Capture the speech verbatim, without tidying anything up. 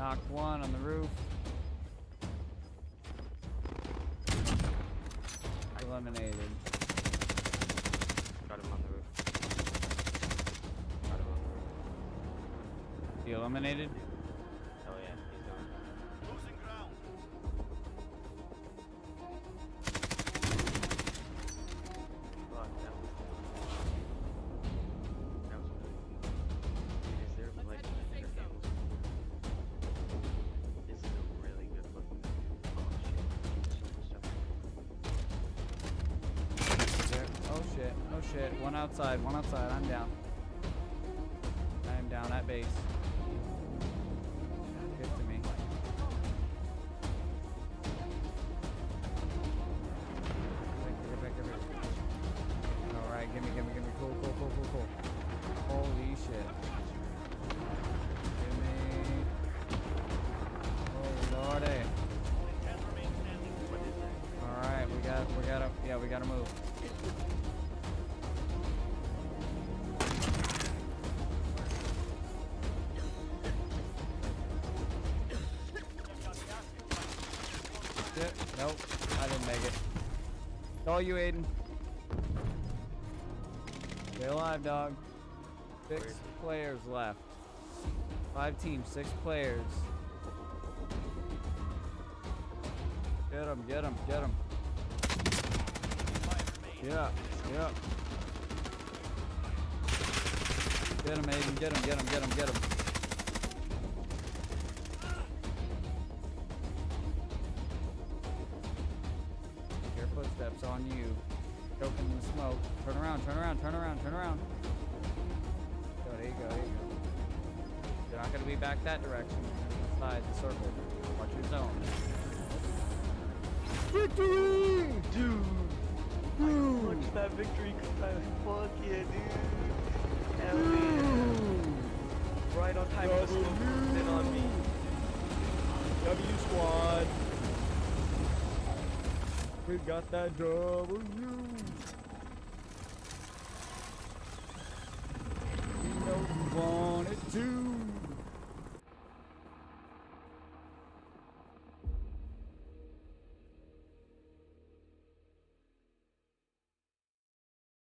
Knocked one on the roof. Eliminated. Got him on the roof. Got him on the roof. He eliminated? Oh yeah, he's gone. Losing ground. Fuck, that was that was really good. Dude, is there like better games? This is a really good looking. Oh shit. So much stuff. There. Oh shit, oh shit. One outside, one outside. I'm down. I am down at base. Get to me. Get back, get back, get back. Alright, gimme, gimme, gimme. Cool, cool, cool, cool, cool. Holy shit. Gimme. Oh lordy. What is that? Alright, we got, we gotta, yeah, we gotta move. Shit, nope, I didn't make it. It's all you, Aiden. Stay alive, dog. Six players left. Five teams, six players. Get him, get him, get him. Yeah, yeah. Get him, Aiden, get him, get him, get him, get him. Your footsteps on you. Choking in the smoke. Turn around, turn around, turn around, turn around. Go, there you go, there you go. You're not gonna be back that direction. Inside the circle. Watch your zone. Victory! Dude! Dude! Watch that victory come out. Fuck yeah, dude! Hell yeah! Right on time with the smoke then on me. W squad! We got that W! We know you want it too!